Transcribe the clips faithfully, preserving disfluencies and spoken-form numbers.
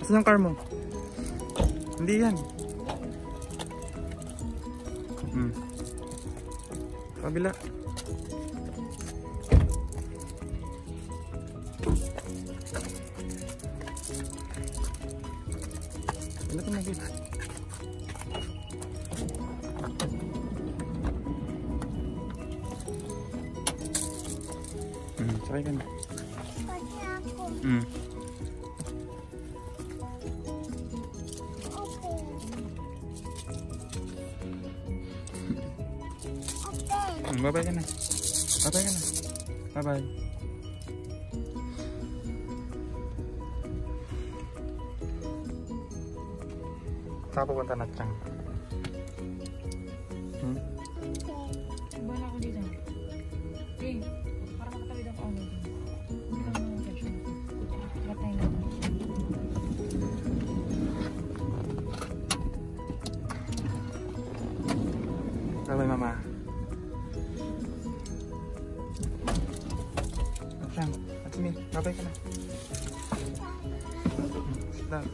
Saan yung car mo? Hindi yan. Hmm. Kabila. Ano ito magiging? Hmm, sakay ka na. Kasi ako. Hmm. Bye-bye ka na. Bye-bye ka na. Bye-bye. Saan pupunta na Chang? Hmm? Iba na ako dito. Eh, para makatawid ako ako. Hindi lang naman siya. Batay na. Bye-bye, Mama. Chang, at me, bye-bye ka na. Sit down.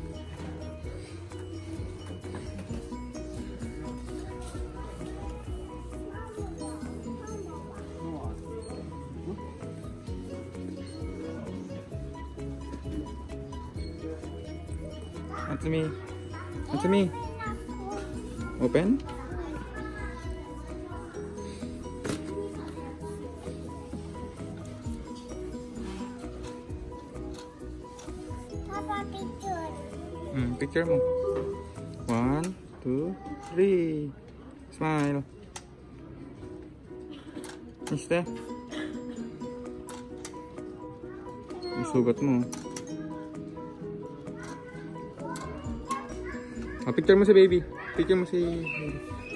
At me. At me. Open? Papa, picture. Hmm, picture mo. One, two, three. Smile. Miste. Yung sugat mo. Ah, picture mo si baby. Picture mo si baby.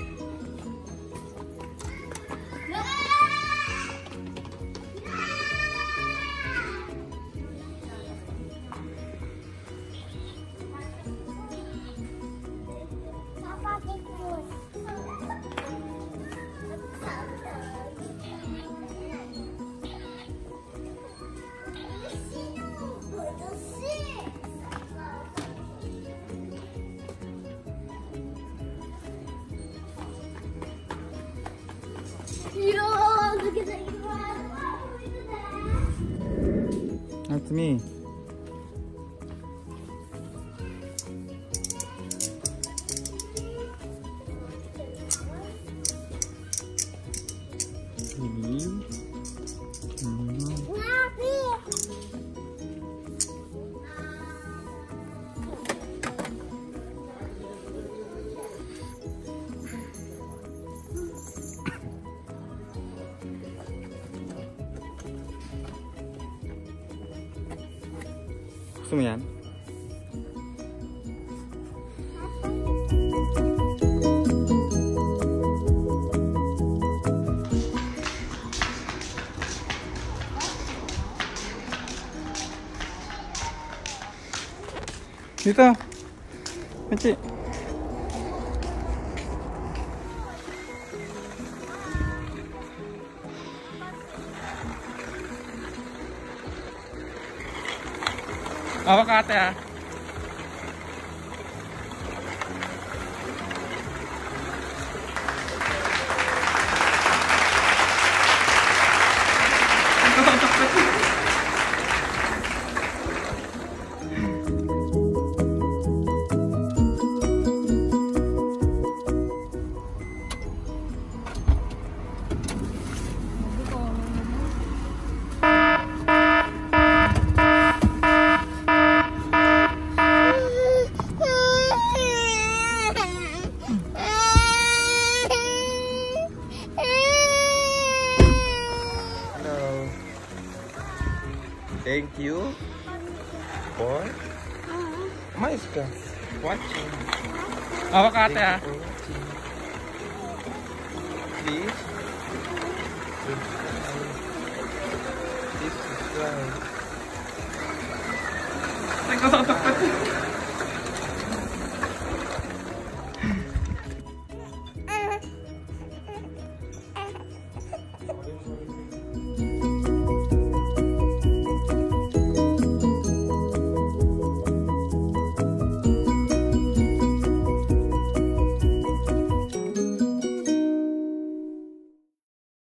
Papa, picture. Yo, look at that. That's me. Hmm. Happy. Gusto mo yan? Dito. Maci. Hawak ka ate ah. Thank you for my stuff. Watching. Hawak ka ate ah. Please. This is right. Teka, sakit.